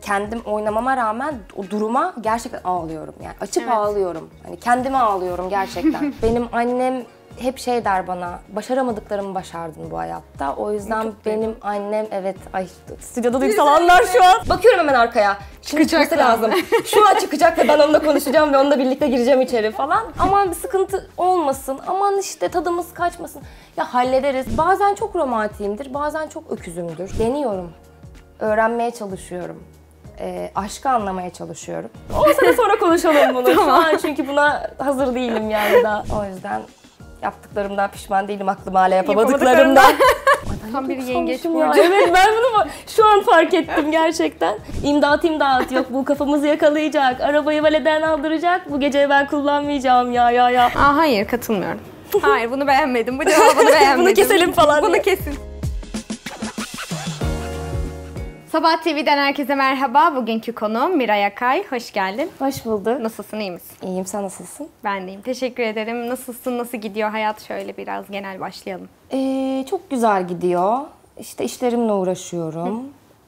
kendim oynamama rağmen o duruma gerçekten ağlıyorum. Yani açıp ağlıyorum. Hani kendime ağlıyorum gerçekten. Benim annem hep şey der bana, başaramadıklarımı başardın bu hayatta. O yüzden benim annem, ay stüdyoda duygusalanlar şu an. Bakıyorum hemen arkaya. Şimdi çıkması lazım. Şu an çıkacak ve ben onunla konuşacağım ve onunla birlikte gireceğim içeri falan. Aman bir sıkıntı olmasın, aman işte tadımız kaçmasın. Ya hallederiz. Bazen çok romantiyimdir, bazen çok öküzümdür. Deniyorum. Öğrenmeye çalışıyorum. Aşkı anlamaya çalışıyorum. Olsa da sonra konuşalım bunu. Şu an çünkü buna hazır değilim yani daha. O yüzden yaptıklarımdan pişman değilim, aklım hala yapamadıklarımdan. Tam bir yengeç ya. Evet, ben bunu şu an fark ettim gerçekten. İmdat yok, bu kafamızı yakalayacak, arabayı valeden aldıracak, bu gece ben kullanmayacağım ya. Hayır, katılmıyorum. Hayır, bunu beğenmedim, bu cevabını beğenmedim. Bunu keselim falan Bunu diye. kesin. Sabah TV'den herkese merhaba. Bugünkü konuğum Miray Akay. Hoş geldin. Hoş bulduk. Nasılsın, iyi misin? İyiyim, sen nasılsın? Ben de iyiyim. Teşekkür ederim. Nasılsın, nasıl gidiyor hayat? Şöyle biraz genel başlayalım. Çok güzel gidiyor. İşte işlerimle uğraşıyorum.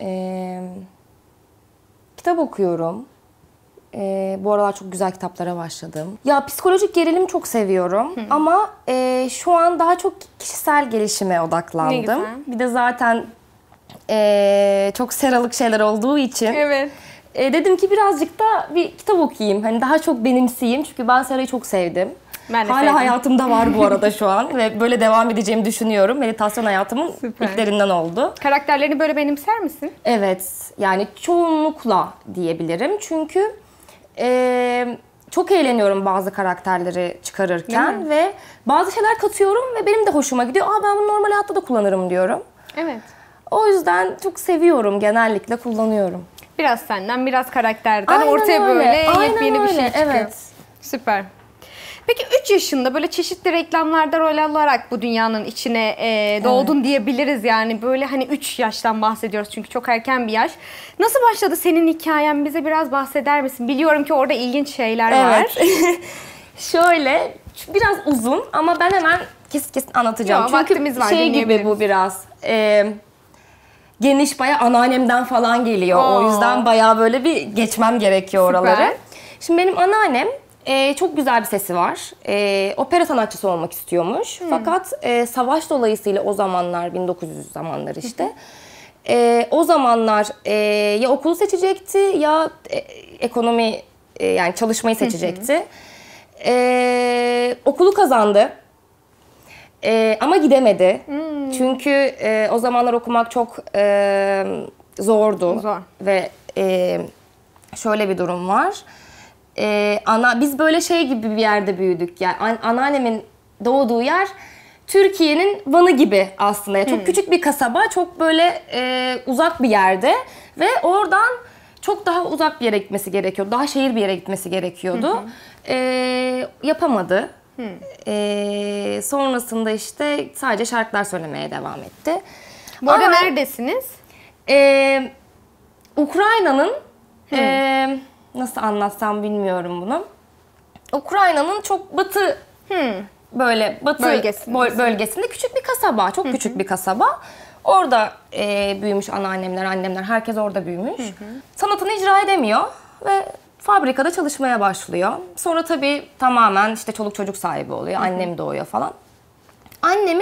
Kitap okuyorum. Bu aralar çok güzel kitaplara başladım. Ya psikolojik gerilim çok seviyorum ama şu an daha çok kişisel gelişime odaklandım. Ne güzel. Bir de zaten çok seralık şeyler olduğu için Evet. dedim ki birazcık da bir kitap okuyayım. Hani daha çok benimseyeyim çünkü ben Sera'yı çok sevdim. Ben de Hala sevdim. hayatımda var bu arada şu an ve böyle devam edeceğimi düşünüyorum. Meditasyon hayatımın ilklerinden oldu. Karakterlerini böyle benimser misin? Evet, yani çoğunlukla diyebilirim çünkü çok eğleniyorum bazı karakterleri çıkarırken ve bazı şeyler katıyorum ve benim de hoşuma gidiyor. Ben bunu normal hayatta da kullanırım diyorum. Evet. O yüzden çok seviyorum, genellikle kullanıyorum. Biraz senden, biraz karakterden Aynen ortaya öyle, böyle aynen yepyeni bir şey öyle, çıkıyor. evet. Süper. Peki 3 yaşında böyle çeşitli reklamlarda rol alarak bu dünyanın içine doğdun diyebiliriz yani. Böyle hani 3 yaştan bahsediyoruz çünkü çok erken bir yaş. Nasıl başladı senin hikayen? Bize biraz bahseder misin? Biliyorum ki orada ilginç şeyler var. Şöyle, biraz uzun ama ben hemen kesin anlatacağım. Yo, çünkü vaktimiz var, şey gibi bu biraz. Geniş, bayağı anneannemden falan geliyor. O yüzden bayağı böyle bir geçmem gerekiyor oraları. Şimdi benim anneannem çok güzel bir sesi var. Opera sanatçısı olmak istiyormuş. Fakat savaş dolayısıyla o zamanlar, 1900 zamanları işte. O zamanlar ya okulu seçecekti ya ekonomi, yani çalışmayı seçecekti. Okulu kazandı. Ama gidemedi. Çünkü o zamanlar okumak çok zordu. Zor. Ve şöyle bir durum var. Biz böyle şey gibi bir yerde büyüdük. Yani anneannemin doğduğu yer Türkiye'nin Van'ı gibi aslında. Çok küçük bir kasaba, çok böyle uzak bir yerde ve oradan çok daha uzak bir yere gitmesi gerekiyordu. Daha şehir bir yere gitmesi gerekiyordu. Yapamadı. Sonrasında işte sadece şarkılar söylemeye devam etti. Bu arada neredesiniz? Ukrayna'nın nasıl anlatsam bilmiyorum bunu. Ukrayna'nın çok batı böyle batı bölgesinde küçük bir kasaba, çok küçük bir kasaba. Orada büyümüş annemler, herkes orada büyümüş. Sanatını icra edemiyor ve fabrikada çalışmaya başlıyor. Sonra tabii tamamen işte çoluk çocuk sahibi oluyor. Annem doğuyor falan. Annem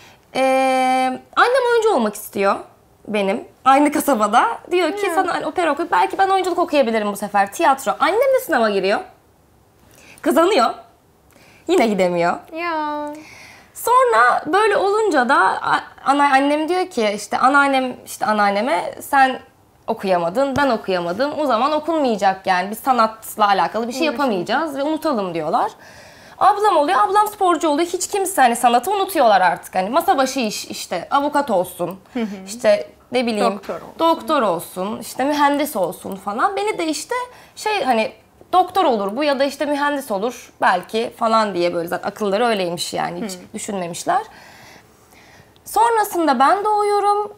oyuncu olmak istiyor benim. Aynı kasabada. Diyor ki sana hani opera oku. Belki ben oyunculuk okuyabilirim bu sefer. Tiyatro. Annem de sınava giriyor. Kazanıyor. Yine gidemiyor. Ya. Sonra böyle olunca da annem diyor ki işte anneanneme sen okuyamadın, ben okuyamadım. O zaman okunmayacak yani. Biz sanatla alakalı bir şey yapamayacağız ve unutalım diyorlar. Ablam oluyor, ablam sporcu oluyor. Hiç kimse hani sanatı unutuyorlar artık. Hani masa başı iş, işte avukat olsun, işte ne bileyim doktor olsun, işte mühendis olsun falan. Beni de işte hani doktor olur bu ya da işte mühendis olur belki falan diye böyle zaten akılları öyleymiş yani hiç düşünmemişler. Sonrasında ben doğuyorum.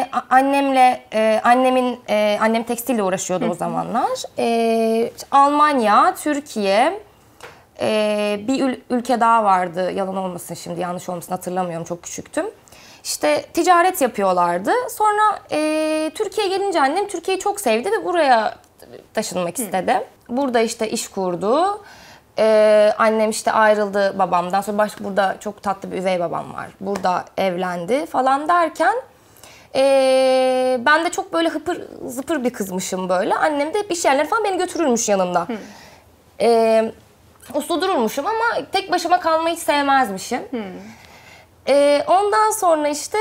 Annem tekstille uğraşıyordu o zamanlar. Almanya, Türkiye, bir ülke daha vardı. Yalan olmasın şimdi, yanlış olmasın hatırlamıyorum, çok küçüktüm. İşte ticaret yapıyorlardı. Sonra Türkiye'ye gelince annem Türkiye'yi çok sevdi ve buraya taşınmak istedi. Burada işte iş kurdu. Annem işte ayrıldı babamdan. Sonra burada çok tatlı bir üvey babam var. Burada evlendi falan derken ben de çok böyle hıpır zıpır bir kızmışım böyle. Annem de hep iş yerleri falan beni götürürmüş yanında. Uslu dururmuşum ama tek başıma kalmayı hiç sevmezmişim. Ondan sonra işte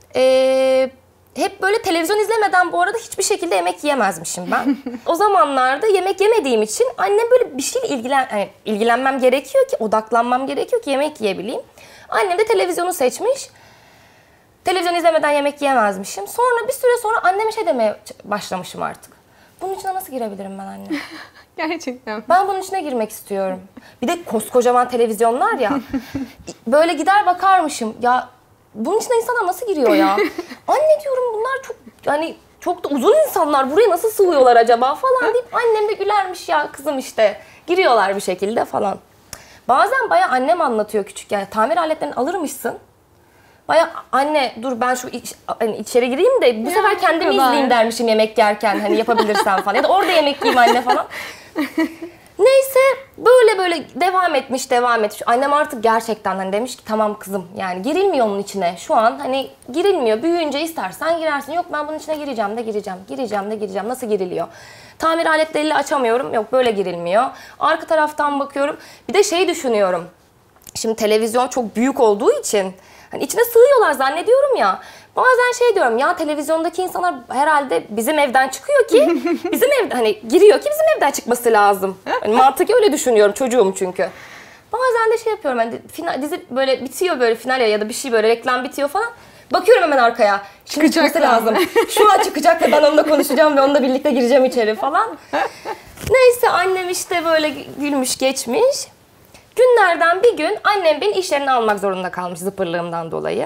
hep böyle televizyon izlemeden bu arada hiçbir şekilde yemek yiyemezmişim ben. O zamanlarda yemek yemediğim için annem böyle bir şeyle ilgilenmem gerekiyor ki, odaklanmam gerekiyor ki yemek yiyebileyim. Annem de televizyonu seçmiş. Televizyon izlemeden yemek yiyemezmişim. Sonra bir süre sonra anneme şey demeye başlamışım artık. Bunun içine nasıl girebilirim ben anne? Gerçekten. Ben bunun içine girmek istiyorum. Bir de koskocaman televizyonlar ya. Böyle gider bakarmışım. Ya bunun içine insanlar nasıl giriyor ya? Anne diyorum bunlar çok hani çok da uzun insanlar. Buraya nasıl sığıyorlar acaba falan deyip annem de gülermiş ya kızım işte. Giriyorlar bir şekilde falan. Bazen bayağı annem anlatıyor küçükken. Tamir aletlerini alırmışsın. Bayağı anne dur ben şu hani içeri gireyim de bu sefer kendimi izleyeyim dermişim yemek yerken hani yapabilirsem falan. Ya da orada yemek yiyeyim anne falan. Neyse böyle devam etmiş. Annem artık gerçekten hani demiş ki tamam kızım yani girilmiyor onun içine. Şu an hani girilmiyor. Büyüyünce istersen girersin. Yok ben bunun içine gireceğim. Nasıl giriliyor? Tamir aletleriyle açamıyorum. Yok böyle girilmiyor. Arka taraftan bakıyorum. Bir de şey düşünüyorum. Şimdi televizyon çok büyük olduğu için hani içine sığıyorlar zannediyorum ya. Bazen şey diyorum ya televizyondaki insanlar herhalde bizim evden çıkıyor ki bizim evden hani giriyor ki bizim evden çıkması lazım. Hani mantıken öyle düşünüyorum çocuğum çünkü. Bazen de şey yapıyorum hani dizi böyle bitiyor böyle final ya da bir şey böyle reklam bitiyor falan. Bakıyorum hemen arkaya. Şimdi çıkması lazım. Şu an çıkacak ve ben onunla konuşacağım ve onunla birlikte gireceğim içeri falan. Neyse annem işte böyle gülmüş geçmiş. Günlerden bir gün annem beni iş yerine almak zorunda kalmış zıpırlığımdan dolayı.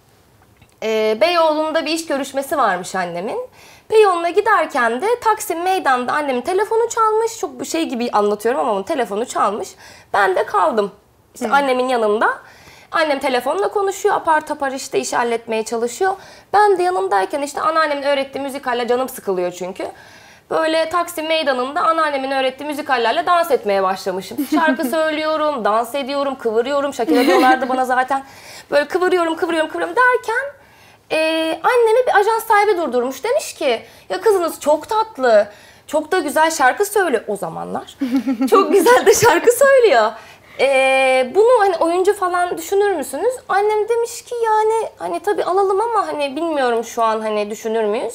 Beyoğlu'nda bir iş görüşmesi varmış annemin. Beyoğlu'na giderken de Taksim Meydan'da annemin telefonu çalmış. Çok bir şey gibi anlatıyorum ama onun telefonu çalmış. Ben de kaldım. İşte annemin yanında. Annem telefonla konuşuyor. Apar topar işte işi halletmeye çalışıyor. Ben de yanındayken işte anneannemin öğrettiği müzikalle canım sıkılıyor çünkü. Böyle Taksim Meydanı'nda anneannemin öğrettiği müzikallerle dans etmeye başlamışım. Şarkı söylüyorum, dans ediyorum, kıvırıyorum. Şakir ediyorlardı bana zaten. Böyle kıvırıyorum derken annemi bir ajans sahibi durdurmuş. Demiş ki ya kızınız çok tatlı, çok da güzel şarkı söylüyor o zamanlar. Çok güzel de şarkı söylüyor. Bunu hani oyuncu falan düşünür müsünüz? Annem demiş ki yani hani tabii alalım ama hani bilmiyorum şu an hani düşünür müyüz?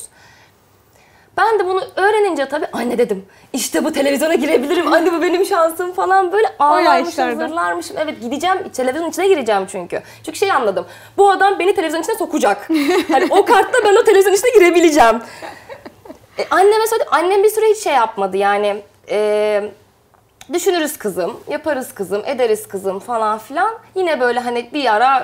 Ben de bunu öğrenince tabii anne dedim. İşte bu televizyona girebilirim. Anne bu benim şansım falan böyle ağlarmışım, zırlarmışım. Evet gideceğim, televizyonun içine gireceğim çünkü. Çünkü şey anladım. Bu adam beni televizyonun içine sokacak. Hani o kartla ben o televizyonun içine girebileceğim. Anneme söyledim. Annem bir süre hiç şey yapmadı yani. Düşünürüz kızım, yaparız kızım, ederiz kızım falan filan. Yine böyle hani bir ara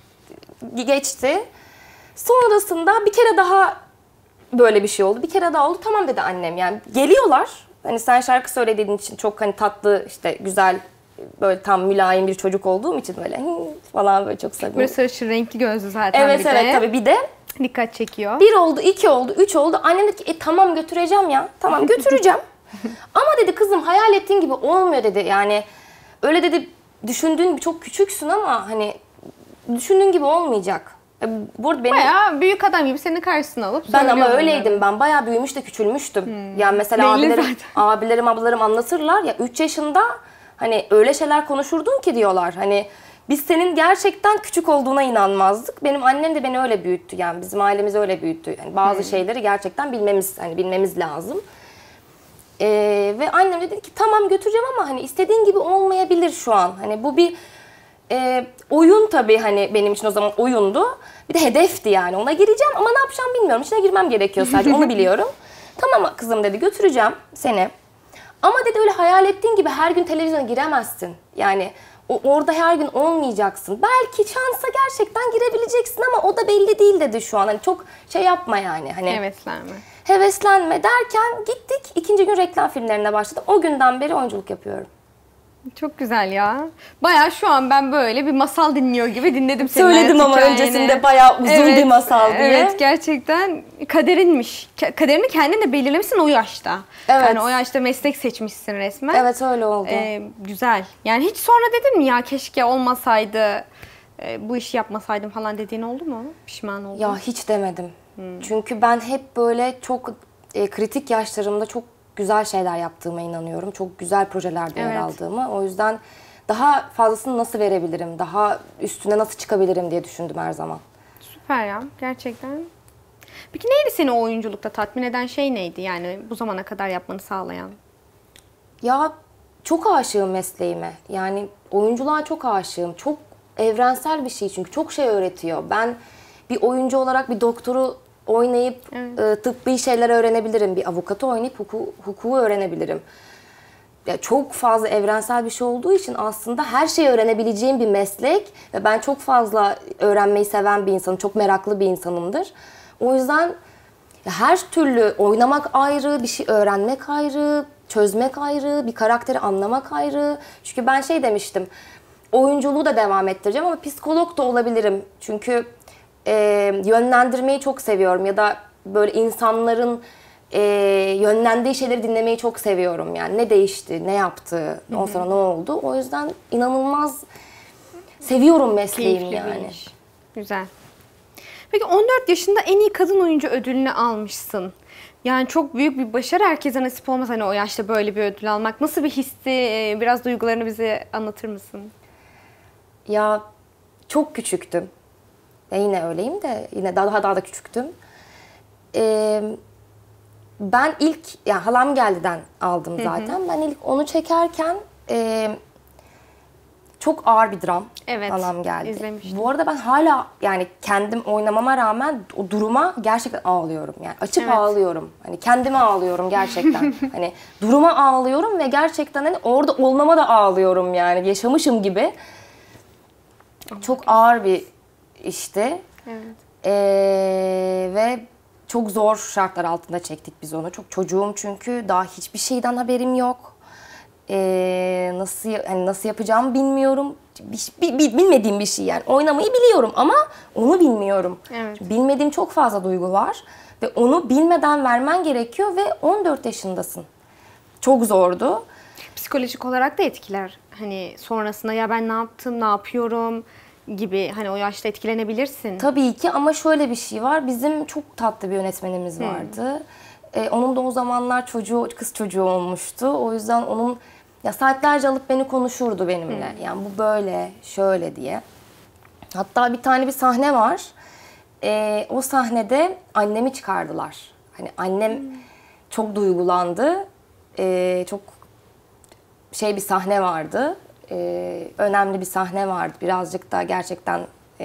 geçti. Sonrasında bir kere daha böyle bir şey oldu. Bir kere daha oldu. Tamam dedi annem yani. Geliyorlar. Hani sen şarkı söylediğin için çok hani tatlı işte güzel böyle tam mülayim bir çocuk olduğum için böyle falan böyle çok samimi. Böyle sarışın renkli gözlü zaten evet, bir de. Evet tabii bir de. Dikkat çekiyor. 1 oldu, 2 oldu, 3 oldu. Annem dedi ki tamam götüreceğim ya. Tamam götüreceğim. Ama dedi kızım hayal ettiğin gibi olmuyor dedi. Yani öyle dedi düşündüğün çok küçüksün ama hani düşündüğün gibi olmayacak. Benim, bayağı büyük adam gibi senin karşısına alıp ben ama öyleydim. Ben bayağı büyümüş de küçülmüştüm. Yani mesela abilerim, ablalarım anlatırlar ya 3 yaşında hani öyle şeyler konuşurdun ki diyorlar. Hani biz senin gerçekten küçük olduğuna inanmazdık. Benim annem de beni öyle büyüttü. Yani bizim ailemiz öyle büyüttü. Yani bazı şeyleri gerçekten bilmemiz lazım. Ve annem dedi ki tamam götüreceğim ama hani istediğin gibi olmayabilir şu an. Hani bu bir oyun tabii hani benim için o zaman oyundu. Bir de hedefti yani ona gireceğim ama ne yapacağım bilmiyorum. İçine girmem gerekiyor sadece onu biliyorum. Tamam kızım dedi götüreceğim seni. Ama dedi öyle hayal ettiğin gibi her gün televizyona giremezsin. Yani orada her gün olmayacaksın. Belki şansa gerçekten girebileceksin ama o da belli değil dedi şu an. Hani çok şey yapma yani. Hani heveslenme derken gittik. 2. gün reklam filmlerine başladım. O günden beri oyunculuk yapıyorum. Çok güzel ya. Bayağı şu an ben böyle bir masal dinliyor gibi dinledim seni. Söyledim ama hikayeni. öncesinde bayağı uzun bir masal diye. Evet, gerçekten kaderinmiş. Kaderini kendin de belirlemişsin o yaşta. Evet. Yani o yaşta meslek seçmişsin resmen. Evet, öyle oldu. Güzel. Yani hiç sonra dedin mi ya keşke olmasaydı, bu işi yapmasaydım falan dediğin oldu mu? Pişman oldun? Ya hiç demedim. Çünkü ben hep böyle çok kritik yaşlarımda çok güzel şeyler yaptığıma inanıyorum. Çok güzel projelerde yer Evet. aldığımı. O yüzden daha fazlasını nasıl verebilirim, daha üstüne nasıl çıkabilirim diye düşündüm her zaman. Süper ya gerçekten. Peki neydi seni o oyunculukta tatmin eden şey neydi? Yani bu zamana kadar yapmanı sağlayan. Ya çok aşığım mesleğime. Yani oyunculuğa çok aşığım. Çok evrensel bir şey çünkü çok şey öğretiyor. Ben bir oyuncu olarak bir doktoru oynayıp tıbbi şeyler öğrenebilirim. Bir avukatı oynayıp hukuku öğrenebilirim. Ya çok fazla evrensel bir şey olduğu için aslında her şeyi öğrenebileceğim bir meslek ve ben çok fazla öğrenmeyi seven bir insanım. Çok meraklı bir insanımdır. O yüzden her türlü oynamak ayrı, bir şey öğrenmek ayrı, çözmek ayrı, bir karakteri anlamak ayrı. Çünkü ben şey demiştim, oyunculuğu da devam ettireceğim ama psikolog da olabilirim. Çünkü yönlendirmeyi çok seviyorum ya da böyle insanların yönlendiği şeyleri dinlemeyi çok seviyorum. Yani ne değişti, ne yaptı, ondan sonra ne oldu. O yüzden inanılmaz seviyorum mesleğimi Keyifli bir yani. iş. Güzel. Peki 14 yaşında en iyi kadın oyuncu ödülünü almışsın. Yani çok büyük bir başarı, herkese nasip olmaz hani o yaşta böyle bir ödül almak. Nasıl bir histi? Biraz duygularını bize anlatır mısın? Ya çok küçüktüm. Yine öyleyim de yine daha da küçüktüm. Ben ilk ya Halam Geldi'den aldım zaten. Ben ilk onu çekerken çok ağır bir dram. Evet, Halam Geldi. izlemiştim. Bu arada ben hala yani kendim oynamama rağmen o duruma gerçekten ağlıyorum. Yani açıp Evet. ağlıyorum. Hani kendime ağlıyorum gerçekten. Hani duruma ağlıyorum ve gerçekten hani orada olmama da ağlıyorum yani. Yaşamışım gibi. Çok ağır bir işti. Evet. Ve çok zor şartlar altında çektik biz onu. Çok çocuğum çünkü daha hiçbir şeyden haberim yok. Nasıl yapacağımı bilmiyorum. Bilmediğim bir şey yani. Oynamayı biliyorum ama onu bilmiyorum. Evet. Bilmediğim çok fazla duygu var ve onu bilmeden vermen gerekiyor ve 14 yaşındasın. Çok zordu. Psikolojik olarak da etkiler. Hani sonrasında ya ben ne yaptım, ne yapıyorum gibi hani o yaşta etkilenebilirsin. Tabii ki ama şöyle bir şey var. Bizim çok tatlı bir yönetmenimiz vardı. Onun da o zamanlar kız çocuğu olmuştu. O yüzden onun ya saatlerce alıp beni konuşurdu benimle. Yani bu böyle, şöyle diye. Hatta bir sahne var. O sahnede annemi çıkardılar. Hani annem çok duygulandı. Çok bir sahne vardı. Önemli bir sahne vardı. Birazcık da gerçekten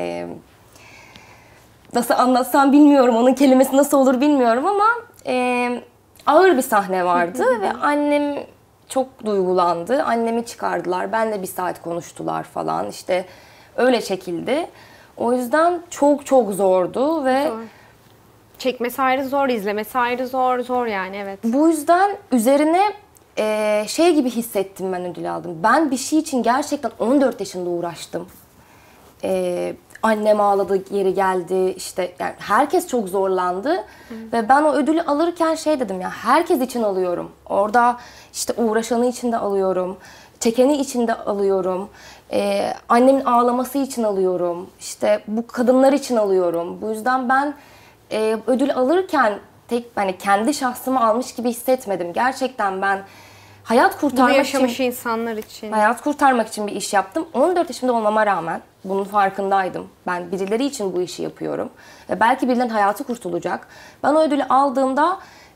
nasıl anlatsam bilmiyorum. Onun kelimesi nasıl olur bilmiyorum ama ağır bir sahne vardı ve annem çok duygulandı. Annemi çıkardılar. Benle bir saat konuştular falan. İşte öyle çekildi. O yüzden çok çok zordu ve Zor. Çekmesi ayrı zor, izlemesi ayrı zor yani evet. bu yüzden üzerine şey gibi hissettim ben ödül aldım. Ben bir şey için gerçekten 14 yaşında uğraştım. Annem ağladı, geri geldi. İşte yani herkes çok zorlandı. Ve ben o ödülü alırken şey dedim ya herkes için alıyorum. Orada işte uğraşanı için de alıyorum. Çekeni için de alıyorum. Annemin ağlaması için alıyorum. İşte bu kadınlar için alıyorum. Bu yüzden ben ödül alırken hani kendi şahsımı almış gibi hissetmedim. Gerçekten ben hayat Bunu kurtarmak yaşamış için insanlar için. hayat kurtarmak için bir iş yaptım. 14 yaşında olmama rağmen bunun farkındaydım. Ben birileri için bu işi yapıyorum. Ve belki birilerinin hayatı kurtulacak. Ben o ödülü aldığımda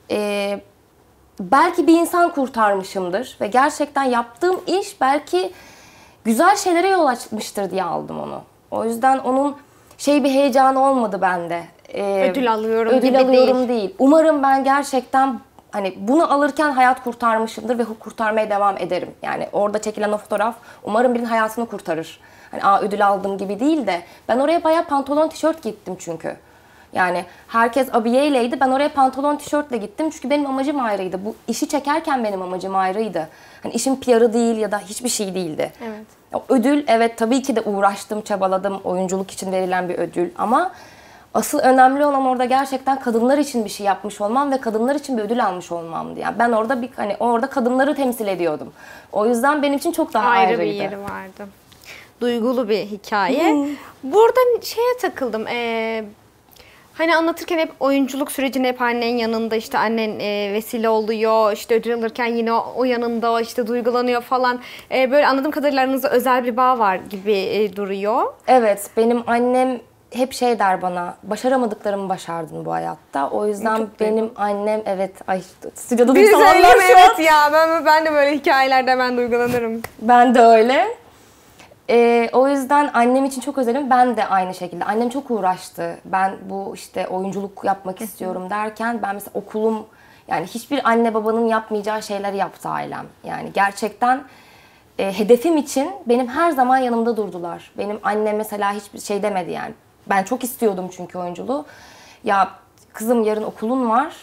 belki bir insan kurtarmışımdır. Ve gerçekten yaptığım iş belki güzel şeylere yol açmıştır diye aldım onu. O yüzden onun bir heyecanı olmadı bende. Ödül alıyorum ödül gibi alıyorum değil. Umarım ben gerçekten hani bunu alırken hayat kurtarmışımdır ve kurtarmaya devam ederim. Yani orada çekilen o fotoğraf umarım birinin hayatını kurtarır. Hani ödül aldım gibi değil de ben oraya bayağı pantolon, tişört gittim çünkü. Yani herkes abiyeyleydi. Ben oraya pantolon, tişörtle gittim. Çünkü benim amacım ayrıydı. Bu işi çekerken benim amacım ayrıydı. Hani işin PR'ı değil ya da hiçbir şey değildi. Evet. O ödül, evet tabii ki de uğraştım, çabaladım. Oyunculuk için verilen bir ödül ama asıl önemli olan orada gerçekten kadınlar için bir şey yapmış olmam ve kadınlar için bir ödül almış olmamdı. Yani ben orada orada kadınları temsil ediyordum. O yüzden benim için çok daha Ayrı ayrıydı. bir yeri vardı. Duygulu bir hikaye. Burada şeye takıldım. Hani anlatırken hep oyunculuk sürecinde hep annen yanında, işte annen vesile oluyor, işte ödül alırken yine o yanında, işte duygulanıyor falan. Böyle anladığım kadarıyla aranızda özel bir bağ var gibi duruyor. Evet, benim annem hep şey der bana, başaramadıklarımı başardın bu hayatta. O yüzden benim annem, evet, ay stüdyoda Bir duygusallar söyleyeyim, şu an. evet ya, ben de böyle hikayelerde hemen duygulanırım. Ben de öyle. O yüzden annem için çok özelim. Ben de aynı şekilde. Annem çok uğraştı. Ben bu işte oyunculuk yapmak istiyorum derken ben mesela okulum, yani hiçbir anne babanın yapmayacağı şeyleri yaptı ailem. Yani gerçekten hedefim için benim her zaman yanımda durdular. Benim annem mesela hiçbir şey demedi yani. Ben çok istiyordum çünkü oyunculuğu. Ya kızım yarın okulun var.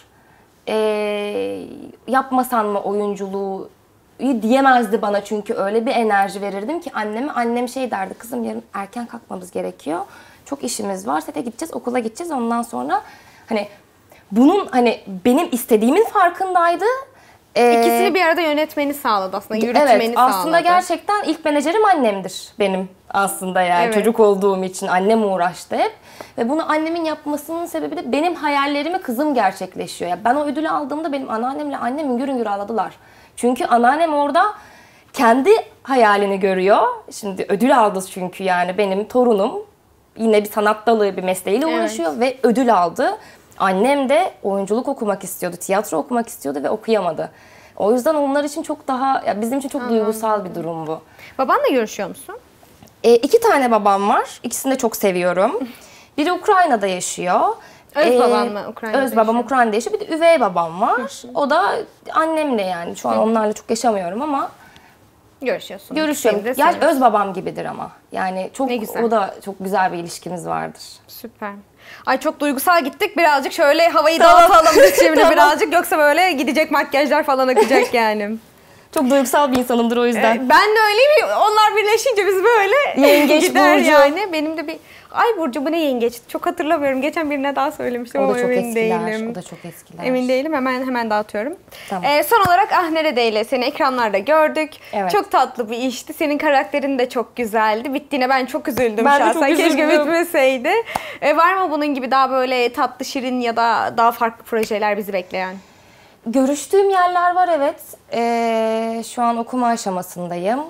Yapmasan mı oyunculuğu diyemezdi bana, çünkü öyle bir enerji verirdim ki anneme. Annem şey derdi, kızım yarın erken kalkmamız gerekiyor. Çok işimiz var, sete gideceğiz, okula gideceğiz. Ondan sonra hani bunun hani benim istediğimin farkındaydı. İkisini bir arada yönetmeni sağladı aslında, yürütmeni evet, sağladı. aslında gerçekten ilk menajerim annemdir benim aslında yani. Evet. Çocuk olduğum için annem uğraştı hep. Ve bunu annemin yapmasının sebebi de benim hayallerimi kızım gerçekleşiyor. Yani ben o ödülü aldığımda benim anneannemle annem hüngür hüngür ağladılar. Çünkü anneannem orada kendi hayalini görüyor. Şimdi ödül aldı çünkü, yani benim torunum yine bir sanat dalı, bir mesleğiyle uğraşıyor ve ödül aldı. Annem de oyunculuk okumak istiyordu, tiyatro okumak istiyordu ve okuyamadı. O yüzden onlar için çok daha, ya bizim için çok duygusal bir durum bu. Babanla görüşüyor musun? 2 tane babam var. İkisini de çok seviyorum. Biri Ukrayna'da yaşıyor. Öz baban mı Ukrayna'da Öz babam yaşıyor? Ukrayna'da yaşıyor. Bir de üvey babam var. O da annemle yani. Şu an onlarla çok yaşamıyorum ama Görüşüyorsun. görüşüyorum. Seni de Gerçi seviyorsun. öz babam gibidir ama. Yani çok, Ne güzel. o da çok güzel bir ilişkimiz vardır. Süper. Ay çok duygusal gittik. Birazcık şöyle havayı dağıtalım biz şimdi Tamam. birazcık. Yoksa böyle gidecek makyajlar falan akacak yani. Çok duygusal bir insanımdır o yüzden. Ben de öyleyim. Onlar birleşince biz böyle Yengeç gider burcu. yani. Benim de bir... Ay Burcu bu ne yengeç? Çok hatırlamıyorum. Geçen birine daha söylemiştim O ama da çok emin eskiler. değilim. O da çok eskiler. Emin değilim. Hemen dağıtıyorum. Tamam. Son olarak Ah Neredeyle seni ekranlarda gördük. Evet. Çok tatlı bir işti. Senin karakterin de çok güzeldi. Bittiğine ben çok üzüldüm Ben de şahsen. çok Keşke üzüldüm. bitmeseydi. Var mı bunun gibi daha böyle tatlı, şirin ya da daha farklı projeler bizi bekleyen? Görüştüğüm yerler var, evet. Şu an okuma aşamasındayım.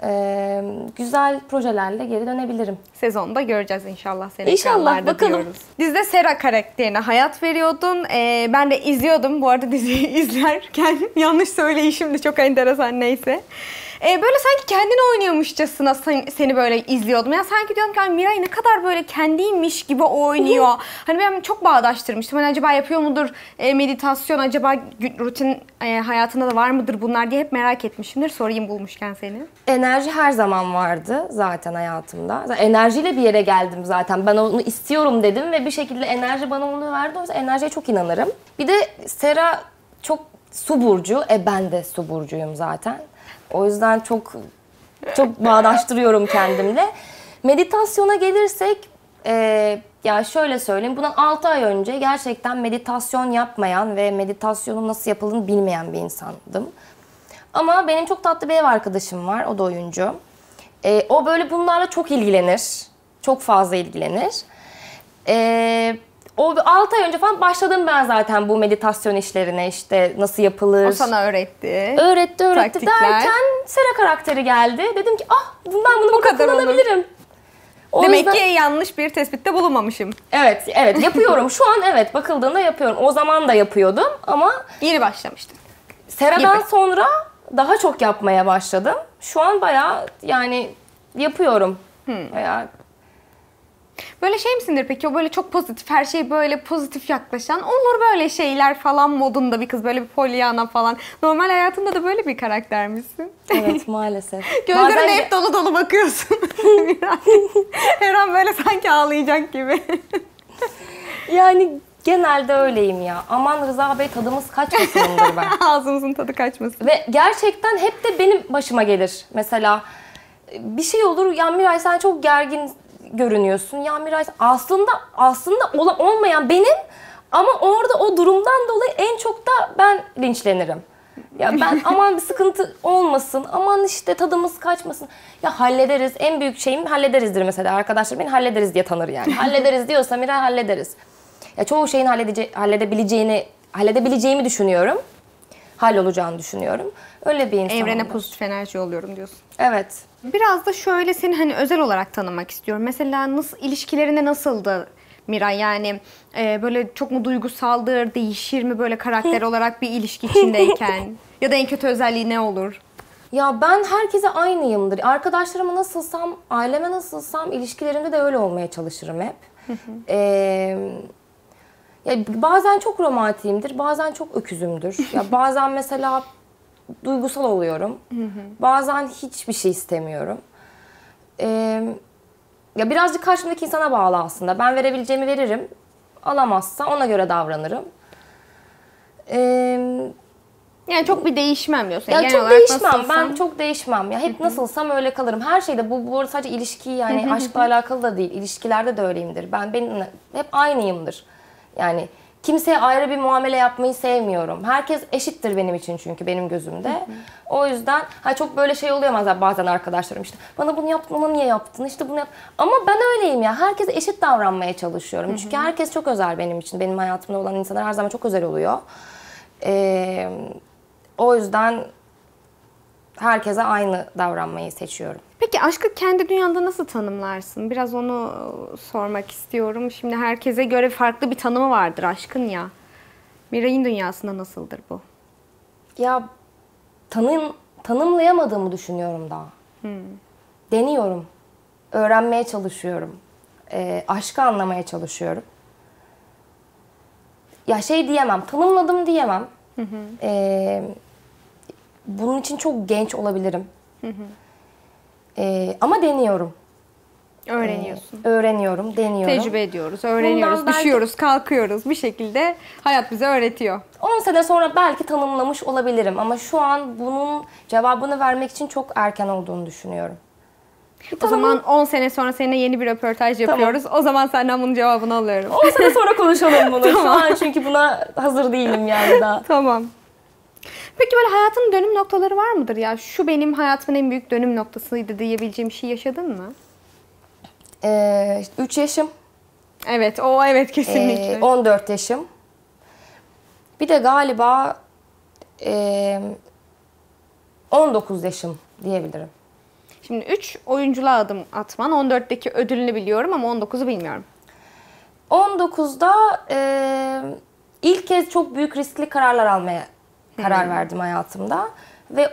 Güzel projelerle geri dönebilirim. Sezonda göreceğiz inşallah seni İnşallah, ekranlarda bakalım. diyoruz. Dizide Sera karakterine hayat veriyordun. Ben de izliyordum. Bu arada diziyi izlerken yanlış söyleyişim de çok enteresan, neyse. Böyle sanki kendini oynuyormuşçasına seni böyle izliyordum. Ya sanki diyorum ki Miray ne kadar böyle kendiymiş gibi oynuyor. Hani ben çok bağdaştırmıştım. Hani acaba yapıyor mudur meditasyon, acaba rutin hayatında da var mıdır bunlar diye hep merak etmişimdir. Sorayım bulmuşken seni. Enerji her zaman vardı zaten hayatımda. Zaten enerjiyle bir yere geldim zaten. Ben onu istiyorum dedim ve bir şekilde enerji bana onu verdi. O yüzden enerjiye çok inanırım. Bir de Sera çok su burcu. Ben de su burcuyum zaten. O yüzden çok bağdaştırıyorum kendimle. Meditasyona gelirsek, ya şöyle söyleyeyim. Bundan 6 ay önce gerçekten meditasyon yapmayan ve meditasyonun nasıl yapıldığını bilmeyen bir insandım. Ama benim çok tatlı bir ev arkadaşım var. O da oyuncu. O böyle bunlarla çok ilgilenir. Çok fazla ilgilenir. O 6 ay önce falan başladım ben zaten bu meditasyon işlerine, işte nasıl yapılır. O sana öğretti. Öğretti Taktikler. derken Sera karakteri geldi. Dedim ki bunu Bu burada kadar olur. kullanabilirim. O Demek yüzden- ki yanlış bir tespitte bulunmamışım. Evet yapıyorum. Şu an evet bakıldığında yapıyorum. O zaman da yapıyordum ama Yeni başlamıştın. Sera'dan Gibi. sonra daha çok yapmaya başladım. Şu an bayağı yani yapıyorum. Bayağı. Böyle şey misindir peki, o böyle çok pozitif, her şey böyle pozitif yaklaşan, olur böyle şeyler falan modunda bir kız, böyle bir Pollyanna falan. Normal hayatında da böyle bir karakter misin? Evet maalesef. Gözlerine Bazen- hep dolu dolu bakıyorsun. Her an böyle sanki ağlayacak gibi. Yani genelde öyleyim ya. Aman Rıza Bey tadımız kaçmasındır ben. Ağzımızın tadı kaçmasın. Ve gerçekten hep de benim başıma gelir. Mesela bir şey olur, ya Miray sen çok gergin görünüyorsun. Ya Miray aslında olmayan benim, ama orada o durumdan dolayı en çok da ben linçlenirim. Ya ben aman bir sıkıntı olmasın, aman işte tadımız kaçmasın. Ya hallederiz, en büyük şeyim hallederizdir mesela. Arkadaşlar beni hallederiz diye tanır yani. Hallederiz diyorsa Miray hallederiz. Ya çoğu şeyin halledebileceğimi düşünüyorum. Hallolacağını düşünüyorum. Öyle bir insanım. Evrene pozitif enerji oluyorum diyorsun. Evet. Biraz da şöyle seni hani özel olarak tanımak istiyorum. Mesela ilişkilerinde nasıldı Miray? Yani böyle çok mu duygusaldır, değişir mi böyle karakter olarak bir ilişki içindeyken? Ya da en kötü özelliği ne olur? Ya ben herkese aynıyımdır. Arkadaşlarıma nasılsam, aileme nasılsam ilişkilerimde de öyle olmaya çalışırım hep. Ya bazen çok romantiyimdir, bazen çok öküzümdür. Ya bazen mesela duygusal oluyorum. Bazen hiçbir şey istemiyorum. Ya birazcık karşımdaki insana bağlı aslında. Ben verebileceğimi veririm. Alamazsa ona göre davranırım. Yani çok bir değişmem diyorsun. Ya genel çok olarak değişmem. nasılsın? Ben çok değişmem. Ya hep nasılsam öyle kalırım. Her şeyde bu arada sadece ilişki, yani aşkla alakalı da değil. İlişkilerde de öyleyimdir. Benim hep aynıyımdır. Yani kimseye ayrı bir muamele yapmayı sevmiyorum. Herkes eşittir benim için, çünkü benim gözümde. O yüzden çok böyle şey oluyor bazen arkadaşlarım, işte bana bunu yaptın ama niye yaptın, işte bunu yap. Ama ben öyleyim ya. Herkese eşit davranmaya çalışıyorum. Çünkü herkes çok özel benim için. Benim hayatımda olan insanlar her zaman çok özel oluyor. O yüzden herkese aynı davranmayı seçiyorum. Peki aşkı kendi dünyanda nasıl tanımlarsın? Biraz onu sormak istiyorum. Şimdi herkese göre farklı bir tanımı vardır aşkın ya. Miray'ın dünyasında nasıldır bu? Ya tanımlayamadığımı düşünüyorum daha. Deniyorum. Öğrenmeye çalışıyorum. Aşkı anlamaya çalışıyorum. Ya şey diyemem, tanımladım diyemem. Bunun için çok genç olabilirim. Ama deniyorum. Öğreniyorsun. Öğreniyorum, deniyorum. Tecrübe ediyoruz, öğreniyoruz, Bundan düşüyoruz, kalkıyoruz. Bir şekilde hayat bize öğretiyor. 10 sene sonra belki tanımlamış olabilirim, ama şu an bunun cevabını vermek için çok erken olduğunu düşünüyorum. O zaman 10 sene sonra seninle yeni bir röportaj yapıyoruz. O zaman senden bunun cevabını alıyorum. 10 sene sonra konuşalım bunu. Tamam. Şu an çünkü buna hazır değilim yani daha. Tamam. Peki böyle hayatının dönüm noktaları var mıdır ya? Şu benim hayatımın en büyük dönüm noktasıydı diyebileceğim bir şey yaşadın mı? 3 yaşım. Evet, evet kesinlikle. 14 yaşım. Bir de galiba 19 yaşım diyebilirim. Şimdi 3 oyunculuğa adım atman. 14'teki ödülünü biliyorum ama 19'u bilmiyorum. 19'da ilk kez çok büyük riskli kararlar almaya karar verdim hayatımda. Ve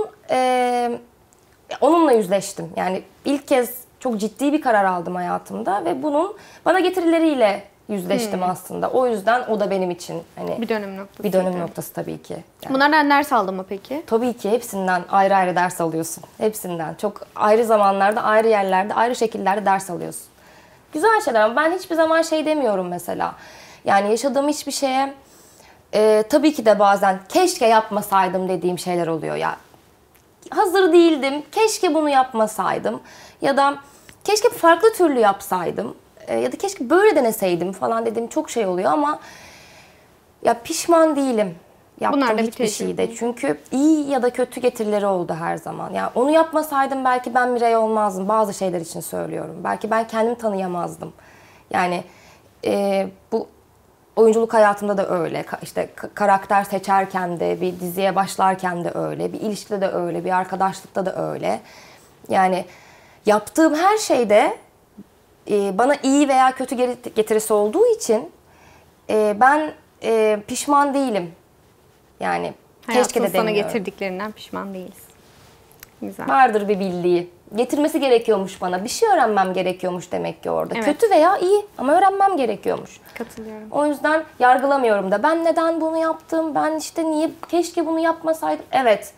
onunla yüzleştim. Yani ilk kez çok ciddi bir karar aldım hayatımda ve bunun bana getirileriyle yüzleştim aslında. O yüzden o da benim için Bir dönüm noktası. bir dönüm noktası tabii ki. Yani, Bunlardan ders aldın mı peki? tabii ki hepsinden ayrı ayrı ders alıyorsun. Hepsinden. Çok ayrı zamanlarda, ayrı yerlerde, ayrı şekillerde ders alıyorsun. Güzel şeyler, ama ben hiçbir zaman şey demiyorum mesela. Yani yaşadığım hiçbir şeye tabii ki de bazen keşke yapmasaydım dediğim şeyler oluyor ya. Hazır değildim, keşke bunu yapmasaydım. Ya da keşke farklı türlü yapsaydım. Ya da keşke böyle deneseydim falan dediğim çok şey oluyor, ama ya pişman değilim yaptığım Bunlar da bir hiçbir tecrübe. şeyde. Çünkü iyi ya da kötü getirileri oldu her zaman. Yani onu yapmasaydım belki ben Miray olmazdım. Bazı şeyler için söylüyorum. Belki ben kendimi tanıyamazdım. Yani bu oyunculuk hayatımda da öyle. İşte karakter seçerken de, bir diziye başlarken de öyle, bir ilişkide de öyle, bir arkadaşlıkta da öyle. Yani yaptığım her şeyde bana iyi veya kötü getirisi olduğu için ben pişman değilim. Yani keşke Hayatın de sana demiyorum. getirdiklerinden pişman değiliz. Güzel. Vardır bir bildiği. Getirmesi gerekiyormuş bana. Bir şey öğrenmem gerekiyormuş demek ki orada. Evet. Kötü veya iyi, ama öğrenmem gerekiyormuş. Katılıyorum. O yüzden yargılamıyorum da. Ben neden bunu yaptım? Ben işte niye, keşke bunu yapmasaydım? Evet.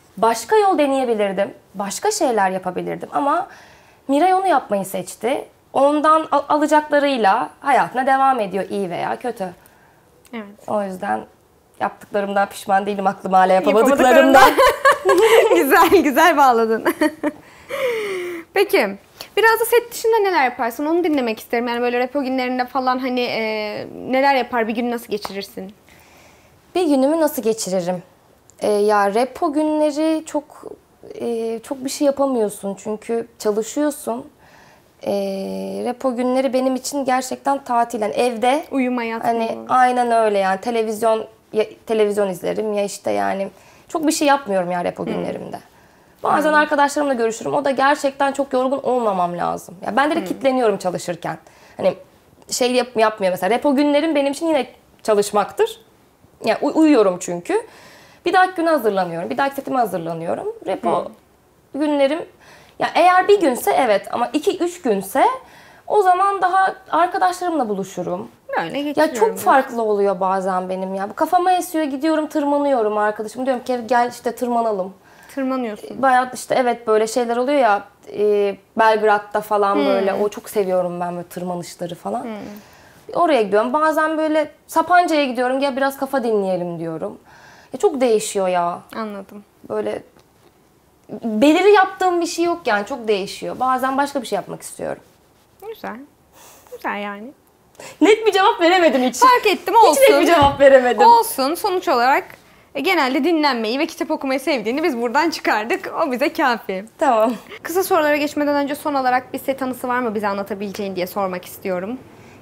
Başka yol deneyebilirdim. Başka şeyler yapabilirdim. Ama Miray onu yapmayı seçti. ondan alacaklarıyla hayatına devam ediyor iyi veya kötü. Evet. O yüzden yaptıklarımdan pişman değilim, aklım hala yapamadıklarımdan. Güzel, güzel bağladın. Peki, biraz da set dışında neler yaparsın? Onu dinlemek isterim. Yani böyle repo günlerinde falan hani neler yapar, bir gün nasıl geçirirsin? Bir günümü nasıl geçiririm? Ya repo günleri çok bir şey yapamıyorsun çünkü çalışıyorsun. Repo günleri benim için gerçekten tatil. Yani evde Uyuma, yatma. hani aynen öyle yani televizyon izlerim ya işte yani çok bir şey yapmıyorum ya repo günlerimde. Bazen arkadaşlarımla görüşürüm. O da gerçekten çok yorgun olmamam lazım. Ya ben de kitleniyorum çalışırken. Hani yapmıyor mesela. Repo günlerim benim için yine çalışmaktır. Yani uyuyorum çünkü. Bir dahaki güne hazırlanıyorum. Bir dahaki setime hazırlanıyorum. Repo günlerim ya eğer bir günse evet ama 2-3 günse o zaman daha arkadaşlarımla buluşurum. Böyle Ya geçiriyorum. çok farklı oluyor bazen benim ya. Bu kafama esiyor, gidiyorum tırmanıyorum arkadaşım. Diyorum ki gel işte tırmanalım. Tırmanıyorsun. Bayağı işte evet böyle şeyler oluyor ya Belgrad'da falan böyle. O çok seviyorum ben böyle tırmanışları falan. Oraya gidiyorum. Bazen böyle Sapanca'ya gidiyorum. Gel biraz kafa dinleyelim diyorum. Çok değişiyor ya. Anladım. Böyle belirli yaptığım bir şey yok yani. Çok değişiyor. Bazen başka bir şey yapmak istiyorum. Güzel. Güzel yani. Net bir cevap veremedim hiç. Fark ettim, olsun. Hiç net bir cevap veremedim. Olsun. Sonuç olarak genelde dinlenmeyi ve kitap okumayı sevdiğini biz buradan çıkardık. O bize kafi. Tamam. Kısa sorulara geçmeden önce son olarak bir set anısı var mı bize anlatabileceğin diye sormak istiyorum.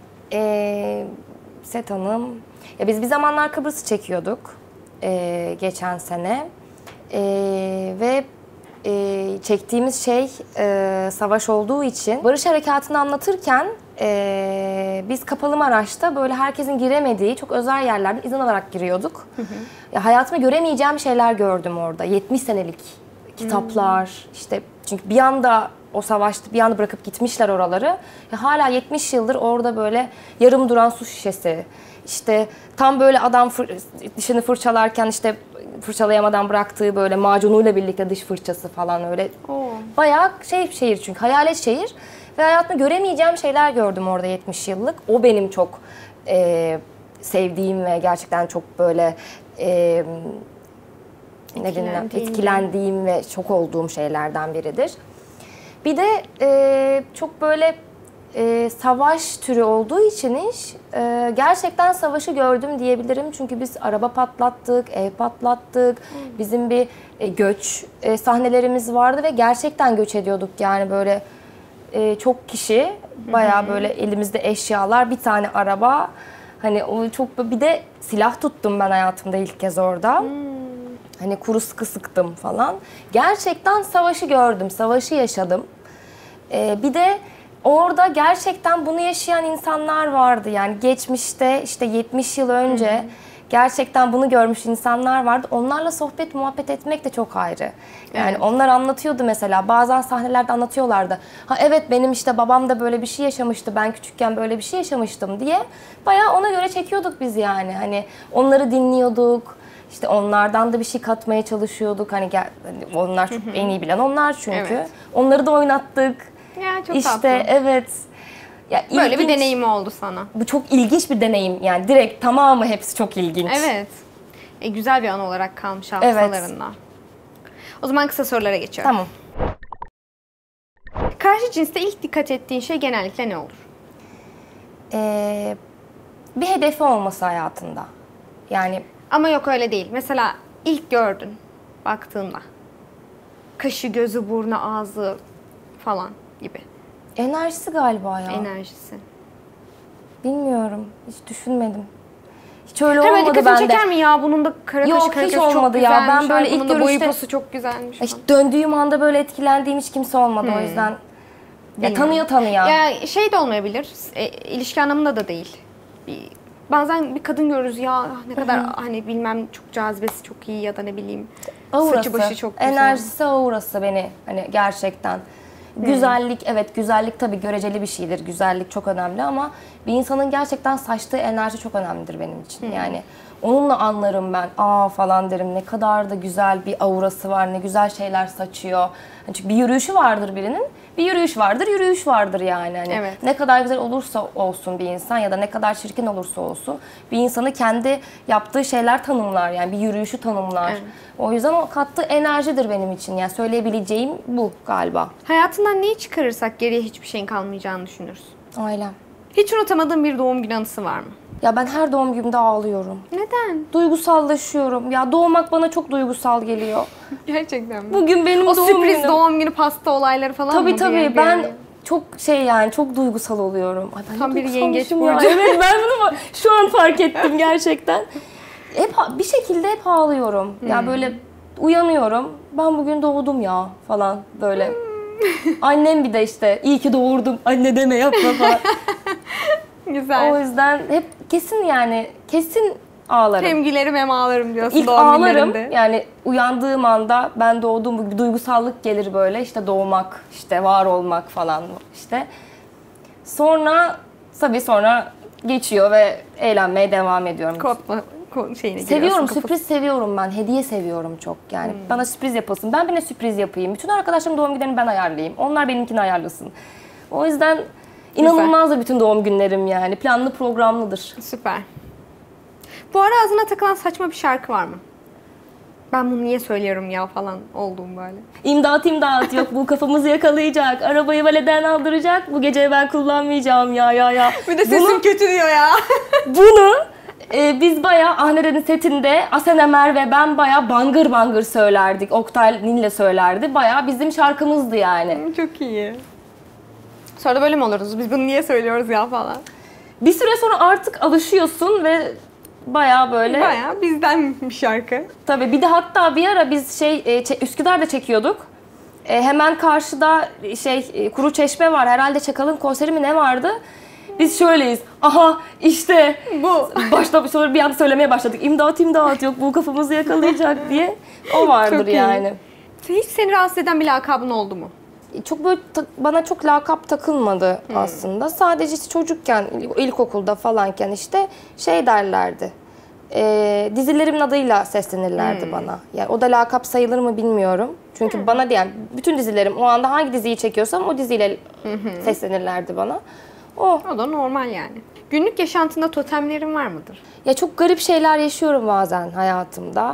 Set Hanım. Ya biz bir zamanlar Kıbrıs'ı çekiyorduk. Geçen sene. Ve çektiğimiz savaş olduğu için Barış Harekatı'nı anlatırken biz Kapalı Maraş'ta böyle herkesin giremediği çok özel yerlerden izin alarak giriyorduk. Ya hayatımda göremeyeceğim şeyler gördüm orada. 70 senelik kitaplar işte çünkü bir anda o savaşta bir anda bırakıp gitmişler oraları. Ya hala 70 yıldır orada böyle yarım duran su şişesi. İşte tam böyle adam dişini fırçalarken işte fırçalayamadan bıraktığı böyle macunuyla birlikte dış fırçası falan öyle. Bayağı şehir çünkü hayalet şehir. Ve hayatımda göremeyeceğim şeyler gördüm orada 70 yıllık. O benim çok sevdiğim ve gerçekten çok böyle etkilendiğim ve şok olduğum şeylerden biridir. Bir de çok böyle savaş türü olduğu için iş gerçekten savaşı gördüm diyebilirim. Çünkü biz araba patlattık, ev patlattık. Bizim bir göç sahnelerimiz vardı ve gerçekten göç ediyorduk yani böyle çok kişi bayağı böyle elimizde eşyalar, bir tane araba. Hani o çok bir de silah tuttum ben hayatımda ilk kez orada. Hani kuru sıkı sıktım falan. Gerçekten savaşı gördüm, savaşı yaşadım. Bir de orada gerçekten bunu yaşayan insanlar vardı. Yani geçmişte işte 70 yıl önce gerçekten bunu görmüş insanlar vardı. Onlarla sohbet, muhabbet etmek de çok ayrı. Yani onlar anlatıyordu mesela. Bazen sahnelerde anlatıyorlardı. Ha evet benim işte babam da böyle bir şey yaşamıştı. Ben küçükken böyle bir şey yaşamıştım diye. Bayağı ona göre çekiyorduk biz yani. Hani onları dinliyorduk. İşte onlardan da bir şey katmaya çalışıyorduk. Hani onlar çok en iyi bilen onlar çünkü. Evet. Onları da oynattık. Ya çok İşte tatlı. evet. Ya Böyle bir deneyim oldu sana. Bu çok ilginç bir deneyim. Yani direkt tamamı hepsi çok ilginç. Evet. Güzel bir an olarak kalmış hafızalarında. O zaman kısa sorulara geçiyorum. Tamam. Karşı cinste ilk dikkat ettiğin şey genellikle ne olur? Bir hedefi olması hayatında. Yani Ama yok öyle değil. Mesela ilk gördün baktığında. Kaşı, gözü, burnu, ağzı falan gibi. enerjisi galiba ya. Enerjisi. Bilmiyorum. Hiç düşünmedim. Hiç öyle Hemen olmadı dikkatini bende. çeker mi ya? Bunun da kara kaşı, Yok, kara hiç gözü çok olmadı ya. güzelmiş. Ben böyle Ay, ilk bunun da boyu görüşte- posu çok güzelmiş. İşte döndüğüm anda böyle etkilendiğim hiç kimse olmadı o yüzden. Ya tanıya. Ya şey de olmayabilir. İlişki anlamında da değil. Bazen bir kadın görürüz ya ne kadar hani bilmem çok cazibesi çok iyi ya da ne bileyim saçı başı çok güzel. Enerjisi aurası beni hani gerçekten. Güzellik evet güzellik tabii göreceli bir şeydir. Güzellik çok önemli ama bir insanın gerçekten saçtığı enerji çok önemlidir benim için. Yani Onunla anlarım ben. Aa falan derim. Ne kadar da güzel bir aurası var. Ne güzel şeyler saçıyor. Yani çünkü bir yürüyüşü vardır birinin. Bir yürüyüş vardır, yürüyüş vardır yani. Hani Evet. ne kadar güzel olursa olsun bir insan ya da ne kadar çirkin olursa olsun bir insanı kendi yaptığı şeyler tanımlar. Yani bir yürüyüşü tanımlar. Evet. O yüzden o kattığı enerjidir benim için. Yani söyleyebileceğim bu galiba. Hayatından neyi çıkarırsak geriye hiçbir şeyin kalmayacağını düşünürüz. Ailem. Hiç unutamadığın bir doğum günü anısı var mı? Ya ben her doğum günümde ağlıyorum. Neden? Duygusallaşıyorum. Ya doğmak bana çok duygusal geliyor. Gerçekten mi? Bugün benim O doğum sürpriz günüm. doğum günü pasta olayları falan mı? Tabii ben çok yani çok duygusal oluyorum. Ay ben Tam ne bir yengeç duygusalmışım ya. burcu. Evet ben bunu şu an fark ettim gerçekten. Hep bir şekilde hep ağlıyorum. Ya böyle uyanıyorum. Ben bugün doğdum ya falan böyle. Annem bir de işte iyi ki doğurdum. Anne deme yapma falan. Güzel. O yüzden hep kesin ağlarım. Hem gülerim hem ağlarım diyorsun İlk doğum ağlarım. günlerinde. Yani uyandığım anda ben doğduğum bir duygusallık gelir böyle. İşte doğmak, işte var olmak falan işte. Sonra geçiyor ve eğlenmeye devam ediyorum. Korkma şeyine Seviyorum, giriyorsun, sürpriz seviyorum ben. Hediye seviyorum çok yani. Bana sürpriz yapılsın. Ben birine sürpriz yapayım. Bütün arkadaşlarımın doğum günlerini ben ayarlayayım. Onlar benimkini ayarlasın. O yüzden inanılmaz bütün doğum günlerim yani. Planlı programlıdır. Süper. Bu ara ağzına takılan saçma bir şarkı var mı? Ben bunu niye söylüyorum ya falan olduğum böyle. İmdat imdat yok bu kafamızı yakalayacak. Arabayı valeden aldıracak. Bu gece ben kullanmayacağım ya. Bir de sesim kötü diyor ya. Bunu biz bayağı Ahnere'nin setinde Asena Mer ve ben bayağı bangır bangır söylerdik. Oktay Nin'le söylerdi. Bayağı bizim şarkımızdı yani. Çok iyi. Sonra da böyle mi oluruz? Biz bunu niye söylüyoruz ya falan. Bir süre sonra artık alışıyorsun ve bayağı böyle... Bayağı bizden bir şarkı. Tabii bir de hatta bir ara biz Üsküdar'da çekiyorduk. Hemen karşıda Kuru Çeşme var. Herhalde Çakal'ın konseri mi ne vardı? Biz şöyleyiz. Aha işte Bu. Sonra bir anda söylemeye başladık. İmdat imdat yok bu kafamızı yakalayacak diye. O vardır Çok iyi. yani. Hiç seni rahatsız eden bir lakabın oldu mu? Çok böyle bana çok lakap takılmadı aslında. Sadece işte çocukken, ilkokulda falanken işte derlerdi. Dizilerimin adıyla seslenirlerdi bana. Yani o da lakap sayılır mı bilmiyorum. Çünkü bana diyen bütün dizilerim o anda hangi diziyi çekiyorsam o diziyle seslenirlerdi bana. O da normal yani. Günlük yaşantında totemlerin var mıdır? Ya çok garip şeyler yaşıyorum bazen hayatımda.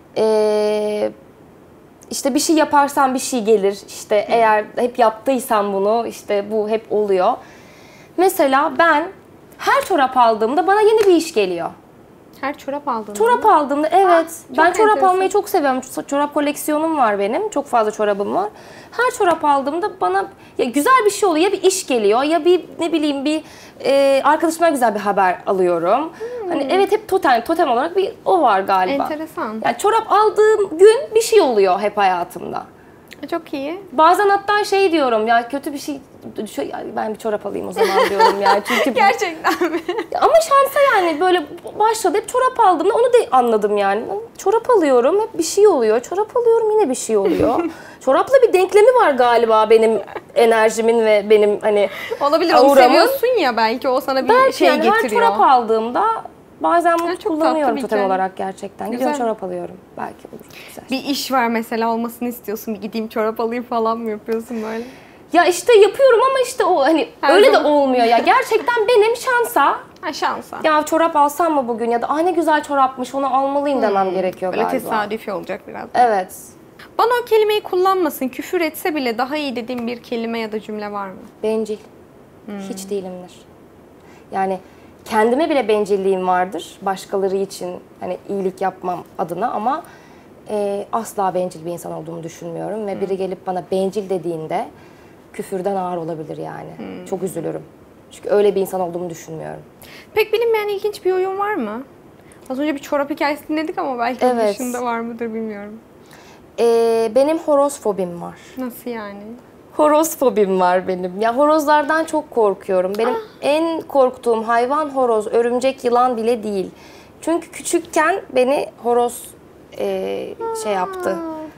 İşte bir şey yaparsam bir şey gelir. İşte eğer hep yaptıysam bunu işte bu hep oluyor. Mesela ben her çorap aldığımda bana yeni bir iş geliyor. Her çorap aldığında. Çorap aldığımda evet. Ben çorap enteresan. almayı çok seviyorum. Çorap koleksiyonum var benim. Çok fazla çorabım var. Her çorap aldığımda bana ya güzel bir şey oluyor. Ya bir iş geliyor ya bir ne bileyim bir arkadaşımdan güzel bir haber alıyorum. Hani evet hep totem olarak bir o var galiba. Enteresan. Yani çorap aldığım gün bir şey oluyor hep hayatımda. Çok iyi. Bazen hatta diyorum ya kötü bir şey ben bir çorap alayım o zaman diyorum yani çünkü Gerçekten mi? ama şansa yani böyle başladı hep çorap aldığımda onu da anladım yani. Çorap alıyorum hep bir şey oluyor. Çorap alıyorum yine bir şey oluyor. Çorapla bir denklemi var galiba benim enerjimin ve benim hani Olabilir, onu auramın. seviyorsun ya belki o sana bir Belki şey yani getiriyor. her çorap aldığımda bazen bunu çok tatlı kullanıyorum bir totem hikaye. olarak gerçekten. Güzel. Gidiyorum çorap alıyorum. Belki olur. Güzel. Bir iş var mesela olmasını istiyorsun, bir gideyim çorap alayım falan mı yapıyorsun böyle? Ya işte yapıyorum ama işte o hani Her öyle zaman. de olmuyor ya. Gerçekten benim şansa Ha, şansa. ya çorap alsam mı bugün ya da ne güzel çorapmış onu almalıyım demem gerekiyor Böyle galiba. tesadüfi olacak biraz. Evet. Bana o kelimeyi kullanmasın, küfür etse bile daha iyi dediğim bir kelime ya da cümle var mı? Bencil. Hiç değilimdir. Yani kendime bile bencilliğim vardır. Başkaları için hani iyilik yapmam adına ama asla bencil bir insan olduğumu düşünmüyorum. Ve biri gelip bana bencil dediğinde küfürden ağır olabilir yani. Çok üzülürüm. Çünkü öyle bir insan olduğumu düşünmüyorum. Pek bilinmeyen ilginç bir oyun var mı? Az önce bir çorap hikayesi dinledik ama belki onun Evet. dışında var mıdır bilmiyorum. Benim horoz fobim var. Nasıl yani? Horoz fobim var benim. Ya horozlardan çok korkuyorum. Benim en korktuğum hayvan horoz, örümcek, yılan bile değil. Çünkü küçükken beni horoz yaptı.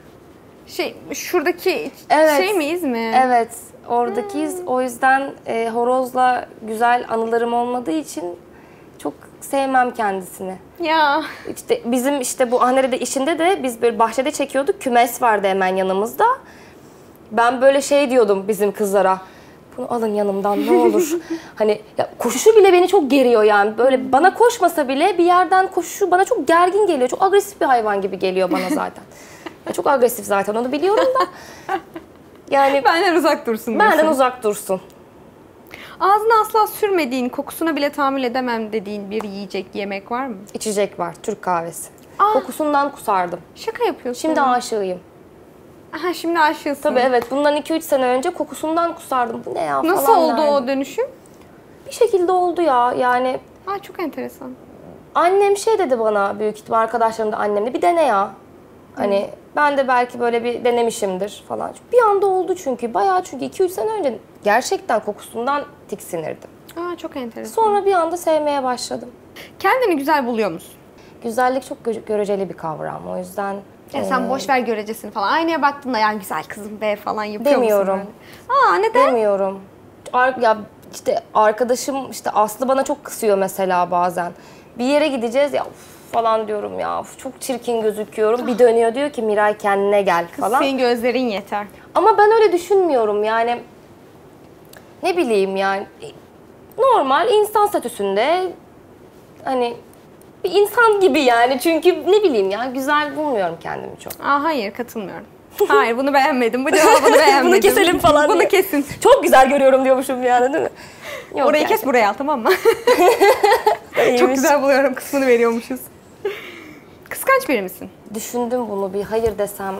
Şuradaki Evet. şey miyiz mi? Evet, oradakiyiz. O yüzden horozla güzel anılarım olmadığı için Çok sevmem kendisini. Ya. İşte bizim işte bu Ahnere'de işinde de biz böyle bahçede çekiyorduk. Kümes vardı hemen yanımızda. Ben böyle şey diyordum bizim kızlara. Bunu alın yanımdan ne olur. Hani ya koşuşu bile beni çok geriyor yani. Böyle bana koşmasa bile bir yerden koşuşu bana çok gergin geliyor. Çok agresif bir hayvan gibi geliyor bana zaten. Ya çok agresif zaten onu biliyorum da. Yani Benden uzak dursun. benden diyorsun. uzak dursun. Ağzına asla sürmediğin, kokusuna bile tahammül edemem dediğin bir yiyecek, yemek var mı? İçecek var, Türk kahvesi. Aa. Kokusundan kusardım. Şaka yapıyorsun. Şimdi aşığıyım. Aha, şimdi aşığısın. Tabii evet, bundan 2-3 sene önce kokusundan kusardım. Bu ne ya falan Nasıl oldu derdim. o dönüşüm? Bir şekilde oldu ya. Yani Aa, çok enteresan. annem şey dedi bana, büyük ihtimal arkadaşlarım da annemle, bir dene ya. Hani ben de belki böyle bir denemişimdir falan. Bir anda oldu çünkü. Bayağı, çünkü 2-3 sene önce gerçekten kokusundan tiksinirdim. Aa, çok enteresan. Sonra bir anda sevmeye başladım. Kendini güzel buluyor musun? Güzellik çok göreceli bir kavram. O yüzden Ya sen boş ver görecesini falan. Aynaya baktığında ya güzel kızım be falan yapıyor demiyorum. musun? Aa, neden? Demiyorum. Ya işte arkadaşım işte Aslı bana çok kısıyor mesela bazen. Bir yere gideceğiz ya "Uf," falan diyorum ya "Uf, çok çirkin gözüküyorum." Bir dönüyor diyor ki Miray kendine gel falan. Senin gözlerin yeter. Ama ben öyle düşünmüyorum yani. Ne bileyim yani. Normal insan statüsünde hani bir insan gibi yani. Çünkü ne bileyim ya, güzel bulmuyorum kendimi çok. Aa, hayır, katılmıyorum. Hayır, bunu beğenmedim. Bu cevabını beğenmedim. Bunu keselim falan Bunu diye. kesin. Çok güzel görüyorum diyormuşum yani, değil mi? Yok Orayı yani. kes, buraya al, tamam mı? Çok İyiymiş. güzel buluyorum, kısmını veriyormuşuz. Kıskanç biri misin? Düşündüm bunu, bir hayır desem.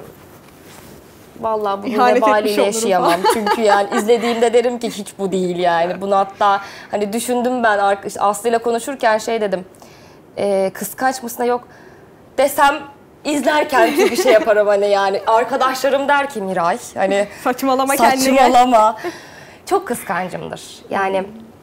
Vallahi bunun İhanet etmiş vebaliyle olurum yaşayamam. falan. Çünkü yani izlediğimde derim ki hiç bu değil yani. Bunu hatta hani düşündüm ben işte Aslı'yla konuşurken şey dedim. Kıskanç mısın? Yok desem izlerken çünkü şey yaparım hani yani. Arkadaşlarım der ki Miray hani Saçmalama kendine. saçmalama. Çok kıskancımdır. Yani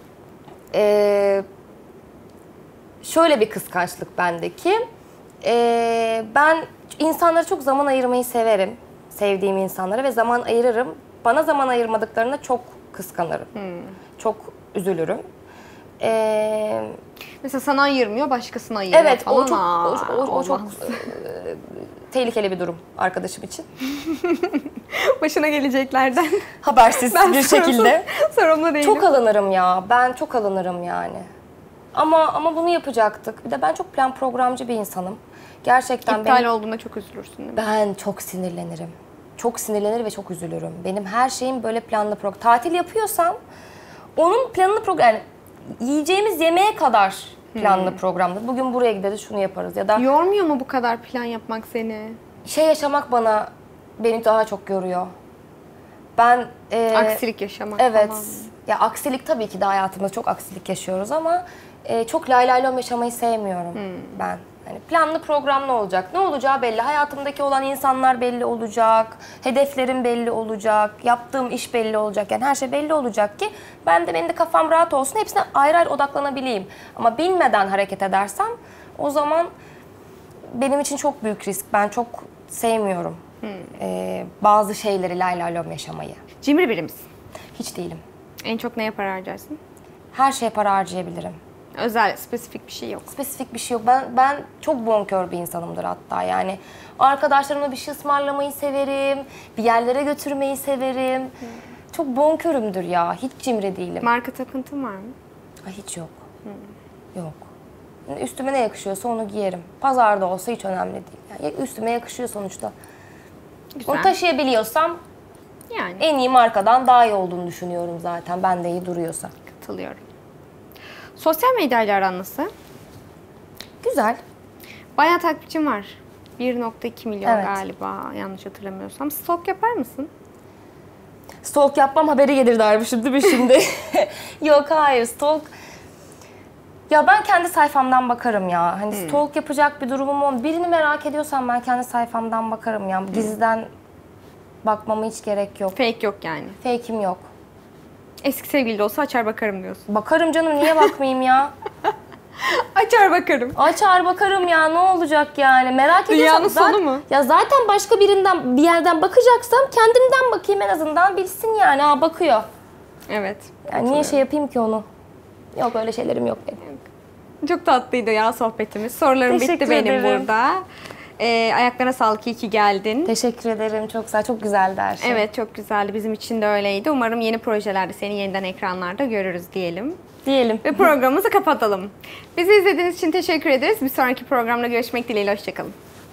şöyle bir kıskançlık bendeki. Ben insanlara çok zaman ayırmayı severim. Sevdiğim insanlara ve zaman ayırırım. Bana zaman ayırmadıklarında çok kıskanırım. Çok üzülürüm. Mesela sana ayırmıyor, başkasına ayırıyor Evet, falan. o çok olmaz. tehlikeli bir durum arkadaşım için. Başına geleceklerden. Habersiz bir şekilde. Sorumlu değilim. Çok alınırım ya. Ben çok alınırım yani. Ama bunu yapacaktık. Bir de ben çok plan programcı bir insanım. Gerçekten İptal olduğunda çok üzülürsün değil mi? ben çok sinirlenirim. Çok sinirlenir ve çok üzülürüm. Benim her şeyim böyle planlı program. Tatil yapıyorsam onun planlı program, yani yiyeceğimiz yemeğe kadar planlı programdır. Bugün buraya gideriz, şunu yaparız ya da Yormuyor mu bu kadar plan yapmak seni? şey yaşamak beni daha çok yoruyor. Ben Aksilik yaşamak evet. falan. Ya aksilik tabii ki de hayatımızda çok aksilik yaşıyoruz ama çok lay lay lom yaşamayı sevmiyorum ben. Hani planlı programlı olacak. Ne olacağı belli. Hayatımdaki olan insanlar belli olacak. Hedeflerim belli olacak. Yaptığım iş belli olacak. Yani her şey belli olacak ki benim de kafam rahat olsun. Hepsine ayrı ayrı odaklanabileyim. Ama bilmeden hareket edersem o zaman benim için çok büyük risk. Ben çok sevmiyorum bazı şeyleri lay lay lom yaşamayı. Cimri biri misin? Hiç değilim. En çok neye para harcarsın? Her şeye para harcayabilirim. Özel, spesifik bir şey yok. Spesifik bir şey yok. Ben çok bonkör bir insanımdır hatta yani. Arkadaşlarımla bir şey ısmarlamayı severim. Bir yerlere götürmeyi severim. Çok bonkörümdür ya. Hiç cimri değilim. Marka takıntın var mı? Ay, hiç yok. Yok. Üstüme ne yakışıyorsa onu giyerim. Pazarda olsa hiç önemli değil. Yani üstüme yakışıyor sonuçta. Güzel. Onu taşıyabiliyorsam Yani en iyi markadan daha iyi olduğunu düşünüyorum zaten. Bende iyi duruyorsa. katılıyorum. Sosyal medyayla aran nasıl? Güzel. Bayağı takipçim var. 1.2 milyon Evet. galiba, yanlış hatırlamıyorsam. Stalk yapar mısın? Stalk yapmam haberi gelir dermişim değil mi şimdi? Yok, hayır, stalk. Ya ben kendi sayfamdan bakarım ya. Hani stalk yapacak bir durumum olmuyor. Birini merak ediyorsam ben kendi sayfamdan bakarım ya. Gizliden bakmama hiç gerek yok. Fake yok yani. Fake'im yok. Eski sevgili de olsa açar bakarım diyorsun. Bakarım canım, niye bakmayayım ya? Açar bakarım. Açar bakarım ya, ne olacak yani? Merak ediyorsam Dünyanın sonu mu? Ya zaten başka birinden bir yerden bakacaksam kendimden bakayım, en azından bilsin yani. Ha, bakıyor. Evet. Yani niye şey yapayım ki onu? Yok, öyle şeylerim yok benim. Çok tatlıydı ya sohbetimiz. Sorularım bitti Teşekkür benim ederim. burada. Ayaklarına sağlık, iyi ki geldin. Teşekkür ederim. Çok sağ, çok güzeldi her şey. Evet, çok güzeldi. Bizim için de öyleydi. Umarım yeni projelerde seni yeniden ekranlarda görürüz diyelim. Diyelim. Ve programımızı kapatalım. Bizi izlediğiniz için teşekkür ederiz. Bir sonraki programda görüşmek dileğiyle. Hoşçakalın.